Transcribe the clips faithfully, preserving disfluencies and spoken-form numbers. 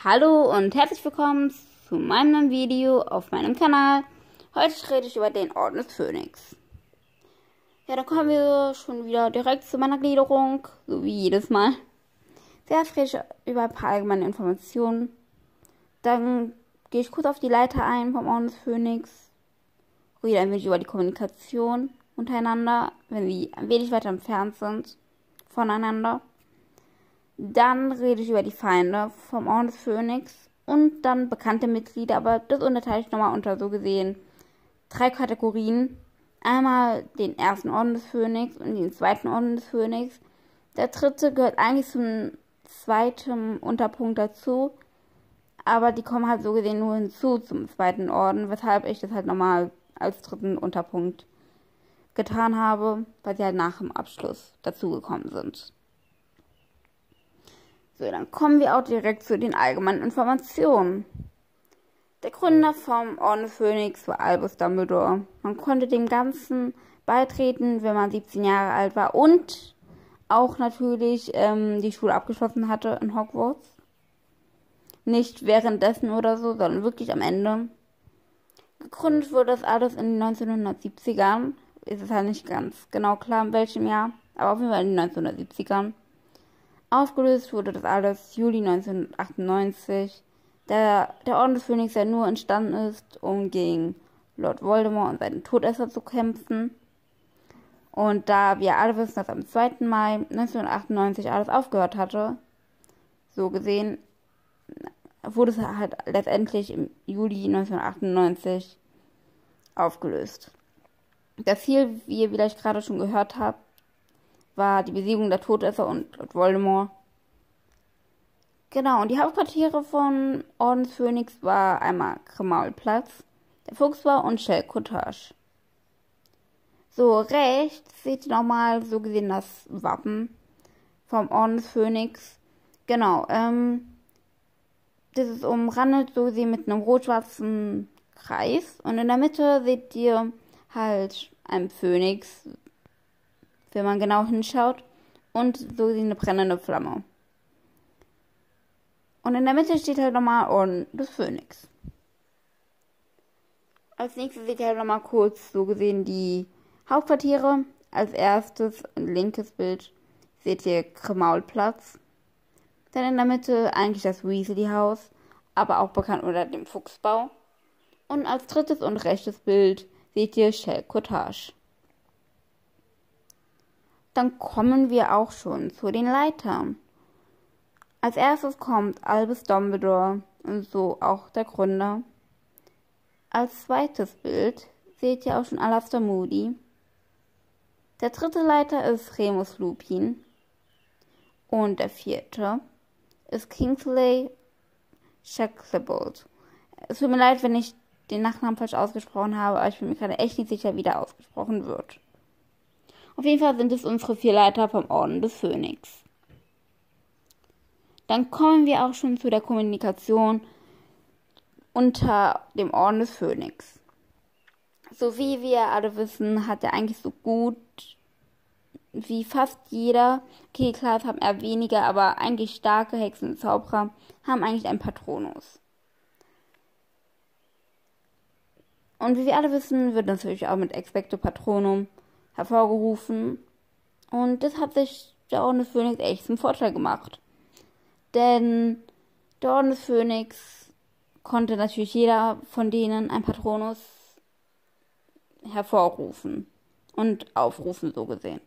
Hallo und herzlich willkommen zu meinem neuen Video auf meinem Kanal. Heute rede ich über den Orden des Phönix. Ja, dann kommen wir schon wieder direkt zu meiner Gliederung, so wie jedes Mal. Zuerst rede ich über ein paar allgemeine Informationen. Dann gehe ich kurz auf die Leiter ein vom Orden des Phönix. Rede ein wenig über die Kommunikation untereinander, wenn sie ein wenig weiter entfernt sind voneinander. Dann rede ich über die Feinde vom Orden des Phönix und dann bekannte Mitglieder, aber das unterteile ich nochmal unter so gesehen drei Kategorien. Einmal den ersten Orden des Phönix und den zweiten Orden des Phönix. Der dritte gehört eigentlich zum zweiten Unterpunkt dazu, aber die kommen halt so gesehen nur hinzu zum zweiten Orden, weshalb ich das halt nochmal als dritten Unterpunkt getan habe, weil sie halt nach dem Abschluss dazugekommen sind. So, dann kommen wir auch direkt zu den allgemeinen Informationen. Der Gründer vom Orden des Phönix war Albus Dumbledore. Man konnte dem Ganzen beitreten, wenn man siebzehn Jahre alt war und auch natürlich ähm, die Schule abgeschlossen hatte in Hogwarts. Nicht währenddessen oder so, sondern wirklich am Ende. Gegründet wurde das alles in den neunzehnhundertsiebzigern. Ist es halt nicht ganz genau klar, in welchem Jahr, aber auf jeden Fall in den neunzehnhundertsiebzigern. Aufgelöst wurde das alles Juli neunzehnhundertachtundneunzig, da der Orden des Phönix ja nur entstanden ist, um gegen Lord Voldemort und seinen Todesser zu kämpfen. Und da wir alle wissen, dass am zweiten Mai neunzehnhundertachtundneunzig alles aufgehört hatte, so gesehen, wurde es halt letztendlich im Juli neunzehnhundertachtundneunzig aufgelöst. Das Ziel, wie ihr vielleicht gerade schon gehört habt, war die Besiegen der Todesser und Lord Voldemort. Genau, und die Hauptquartiere von Orden des Phönix war einmal Grimmauld-Platz, der Fuchsbau und Shell Cottage. So, rechts seht ihr nochmal so gesehen das Wappen vom Orden des Phönix. Genau, ähm, das ist umrandet so gesehen mit einem rot-schwarzen Kreis und in der Mitte seht ihr halt einen Phönix, wenn man genau hinschaut, und so wie eine brennende Flamme. Und in der Mitte steht halt nochmal Orden des Phönix. Als nächstes seht ihr halt nochmal kurz so gesehen die Hauptquartiere. Als erstes, ein linkes Bild, seht ihr Grimmauld-Platz. Dann in der Mitte eigentlich das Weasley-Haus, aber auch bekannt unter dem Fuchsbau. Und als drittes und rechtes Bild seht ihr Shell Cottage. Dann kommen wir auch schon zu den Leitern. Als erstes kommt Albus Dumbledore und so auch der Gründer. Als zweites Bild seht ihr auch schon Alastor Moody. Der dritte Leiter ist Remus Lupin. Und der vierte ist Kingsley Shacklebolt. Es tut mir leid, wenn ich den Nachnamen falsch ausgesprochen habe, aber ich bin mir gerade echt nicht sicher, wie der ausgesprochen wird. Auf jeden Fall sind es unsere vier Leiter vom Orden des Phönix. Dann kommen wir auch schon zu der Kommunikation unter dem Orden des Phönix. So wie wir alle wissen, hat er eigentlich so gut wie fast jeder, okay, klar, es haben eher weniger, aber eigentlich starke Hexen und Zauberer haben eigentlich einen Patronus. Und wie wir alle wissen, wird natürlich auch mit Expecto Patronum hervorgerufen. Und das hat sich der Orden des Phönix echt zum Vorteil gemacht. Denn der Orden des Phönix konnte natürlich jeder von denen ein Patronus hervorrufen und aufrufen, so gesehen.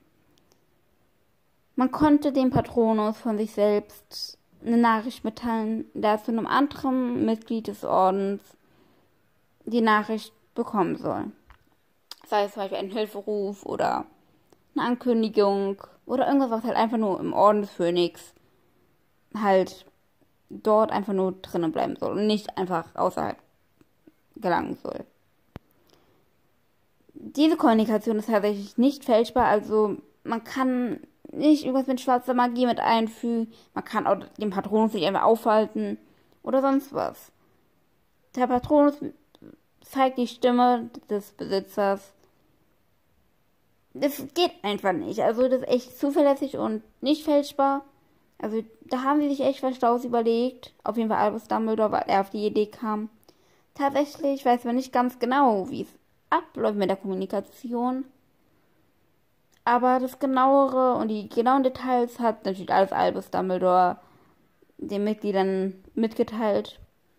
Man konnte dem Patronus von sich selbst eine Nachricht mitteilen, der zu einem anderen Mitglied des Ordens die Nachricht bekommen soll. Sei es zum Beispiel ein Hilferuf oder eine Ankündigung oder irgendwas, was halt einfach nur im Orden des Phönix halt dort einfach nur drinnen bleiben soll und nicht einfach außerhalb gelangen soll. Diese Kommunikation ist tatsächlich nicht fälschbar, also man kann nicht irgendwas mit schwarzer Magie mit einfügen, man kann auch den Patronus nicht einfach aufhalten oder sonst was. Der Patronus zeigt die Stimme des Besitzers. Das geht einfach nicht. Also das ist echt zuverlässig und nicht fälschbar. Also da haben sie sich echt was Schlaues überlegt. Auf jeden Fall Albus Dumbledore, weil er auf die Idee kam. Tatsächlich weiß man nicht ganz genau, wie es abläuft mit der Kommunikation. Aber das Genauere und die genauen Details hat natürlich alles Albus Dumbledore den Mitgliedern mitgeteilt.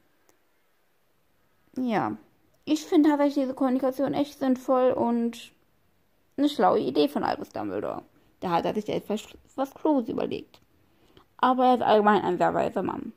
Ja, ich finde tatsächlich diese Kommunikation echt sinnvoll und eine schlaue Idee von Albus Dumbledore. Da hat er sich etwas was Kluges überlegt. Aber er ist allgemein ein sehr weiser Mann.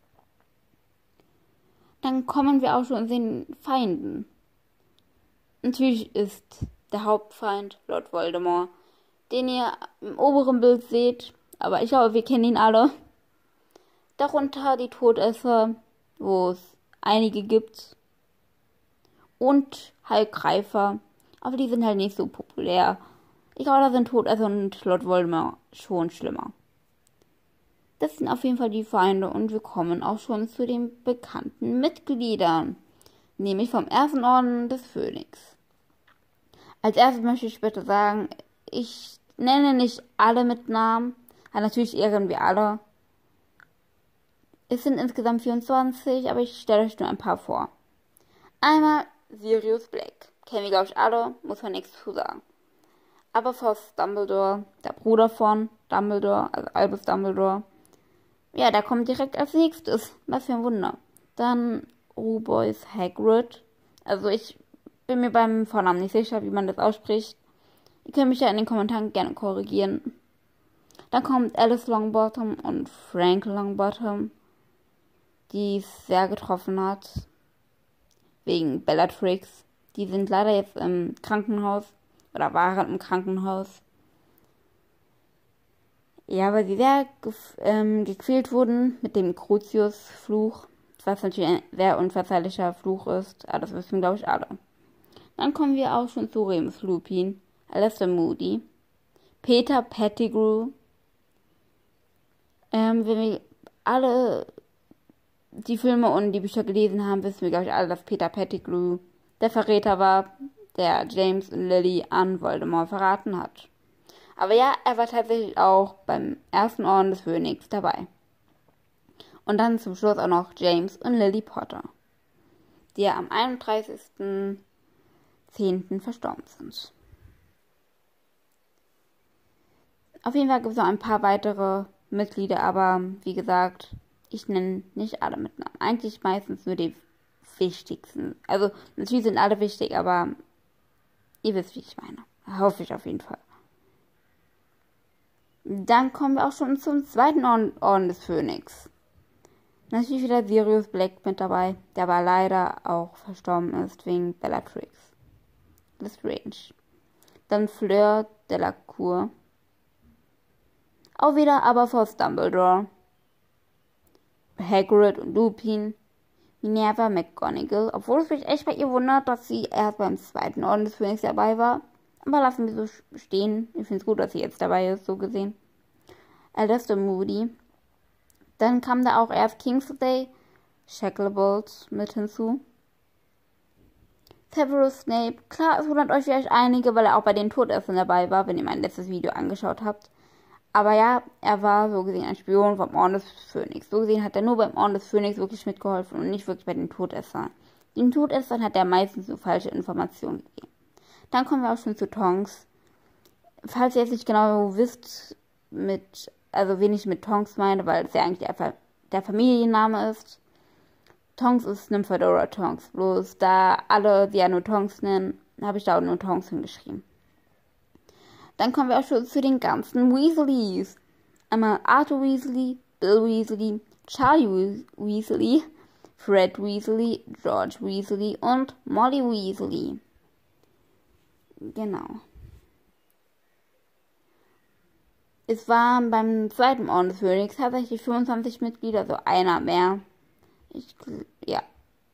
Dann kommen wir auch schon zu den Feinden. Natürlich ist der Hauptfeind Lord Voldemort, den ihr im oberen Bild seht, aber ich glaube, wir kennen ihn alle. Darunter die Todesser, wo es einige gibt. Und Halbgreifer, aber die sind halt nicht so populär. Ich glaube, da sind Todesser und Lord Voldemort schon schlimmer. Das sind auf jeden Fall die Feinde und wir kommen auch schon zu den bekannten Mitgliedern, nämlich vom ersten Orden des Phönix. Als erstes möchte ich bitte sagen, ich nenne nicht alle mit Namen, aber natürlich ehren wir alle. Es sind insgesamt vierundzwanzig, aber ich stelle euch nur ein paar vor. Einmal Sirius Black. Kennen wir, glaube ich, alle, muss man nichts zu sagen. Aberforth Dumbledore, der Bruder von Dumbledore, also Albus Dumbledore. Ja, der kommt direkt als nächstes. Was für ein Wunder. Dann Rubeus Hagrid. Also ich bin mir beim Vornamen nicht sicher, wie man das ausspricht. Ihr könnt mich ja in den Kommentaren gerne korrigieren. Dann kommt Alice Longbottom und Frank Longbottom, die es sehr getroffen hat. Wegen Bellatrix. Die sind leider jetzt im Krankenhaus. Oder waren im Krankenhaus. Ja, weil sie sehr gef- ähm, gequält wurden mit dem Crucius-Fluch. Was natürlich ein sehr unverzeihlicher Fluch ist. Aber das wissen, glaube ich, alle. Dann kommen wir auch schon zu Remus Lupin, Alastor Moody, Peter Pettigrew. Ähm, wenn wir alle die Filme und die Bücher gelesen haben, wissen wir, glaube ich, alle, dass Peter Pettigrew der Verräter war, der James und Lily an Voldemort verraten hat. Aber ja, er war tatsächlich auch beim ersten Orden des Phönix dabei. Und dann zum Schluss auch noch James und Lily Potter, die ja am einunddreißigsten zehnten verstorben sind. Auf jeden Fall gibt es noch ein paar weitere Mitglieder, aber wie gesagt, ich nenne nicht alle mit Namen. Eigentlich meistens nur die wichtigsten. Also natürlich sind alle wichtig, aber ihr wisst, wie ich meine. Hoffe ich auf jeden Fall. Dann kommen wir auch schon zum zweiten Orden, Orden des Phönix. Natürlich wieder Sirius Black mit dabei, der aber leider auch verstorben ist wegen Bellatrix Lestrange. Dann Fleur Delacour. Auch wieder Aberforth Dumbledore. Hagrid und Lupin. Minerva McGonagall, obwohl es mich echt bei ihr wundert, dass sie erst beim zweiten Orden des Phönix dabei war. Aber lassen wir so stehen. Ich finde es gut, dass sie jetzt dabei ist, so gesehen. Alastor Moody. Dann kam da auch erst Kingsley Shacklebolt mit hinzu. Severus Snape. Klar, es wundert euch vielleicht einige, weil er auch bei den Todessern dabei war, wenn ihr mein letztes Video angeschaut habt. Aber ja, er war so gesehen ein Spion vom Orden des Phönix. So gesehen hat er nur beim Orden des Phönix wirklich mitgeholfen und nicht wirklich bei den Todessern. Den Todessern hat er meistens so falsche Informationen gegeben. Dann kommen wir auch schon zu Tonks. Falls ihr jetzt nicht genau wisst, mit, also wen ich mit Tonks meine, weil es ja eigentlich der, der Familienname ist. Tonks ist Nymphadora Tonks. Bloß da alle sie ja nur Tonks nennen, habe ich da auch nur Tonks hingeschrieben. Dann kommen wir auch schon zu den ganzen Weasleys. Einmal Arthur Weasley, Bill Weasley, Charlie Weasley, Fred Weasley, George Weasley und Molly Weasley. Genau. Es waren beim zweiten Orden des Phönix tatsächlich fünfundzwanzig Mitglieder, also einer mehr. Ich, ja.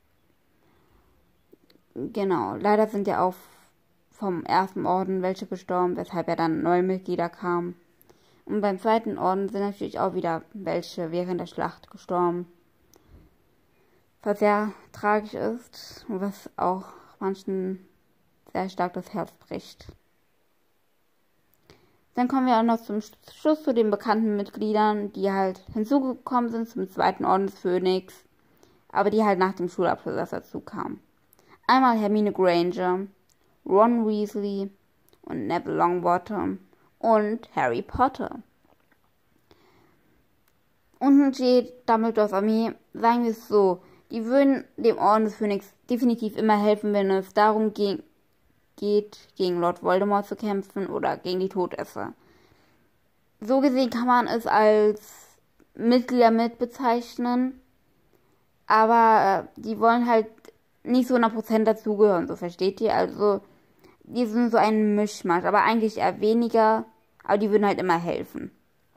Genau. Leider sind ja auch vom ersten Orden welche gestorben, weshalb ja dann neue Mitglieder kamen. Und beim zweiten Orden sind natürlich auch wieder welche während der Schlacht gestorben. Was sehr tragisch ist und was auch manchen sehr stark das Herz bricht. Dann kommen wir auch noch zum Schluss zu den bekannten Mitgliedern, die halt hinzugekommen sind zum zweiten Orden des Phönix, aber die halt nach dem Schulabschluss erst dazu kamen. Einmal Hermine Granger, Ron Weasley und Neville Longbottom und Harry Potter. Unten steht Dumbledores Armee, sagen wir es so, die würden dem Orden des Phönix definitiv immer helfen, wenn es darum ging, geht, gegen Lord Voldemort zu kämpfen oder gegen die Todesser. So gesehen kann man es als Mitglieder mit bezeichnen, aber äh, die wollen halt nicht so hundert Prozent dazugehören, so versteht ihr? Also, die sind so ein Mischmasch, aber eigentlich eher weniger, aber die würden halt immer helfen.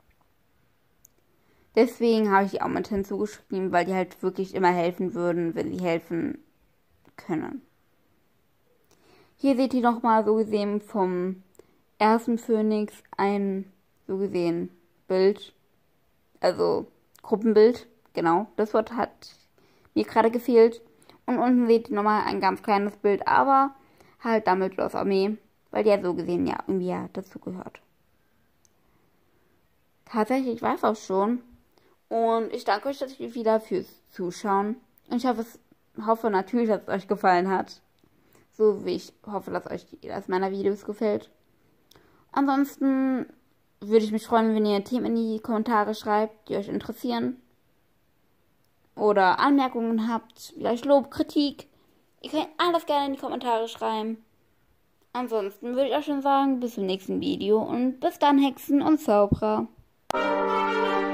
Deswegen habe ich die auch mit hinzugeschrieben, weil die halt wirklich immer helfen würden, wenn sie helfen können. Hier seht ihr nochmal so gesehen vom ersten Phönix ein so gesehen Bild, also Gruppenbild, genau, das Wort hat mir gerade gefehlt. Und unten seht ihr nochmal ein ganz kleines Bild, aber halt Dumbledores Armee, weil die ja so gesehen ja irgendwie ja dazu gehört. Tatsächlich war es auch schon. Und ich danke euch natürlich wieder fürs Zuschauen. Und ich hoffe, es, hoffe natürlich, dass es euch gefallen hat. So wie ich hoffe, dass euch jedes meiner Videos gefällt. Ansonsten würde ich mich freuen, wenn ihr Themen in die Kommentare schreibt, die euch interessieren. Oder Anmerkungen habt, vielleicht Lob, Kritik. Ihr könnt alles gerne in die Kommentare schreiben. Ansonsten würde ich auch schon sagen, bis zum nächsten Video und bis dann, Hexen und Zauberer.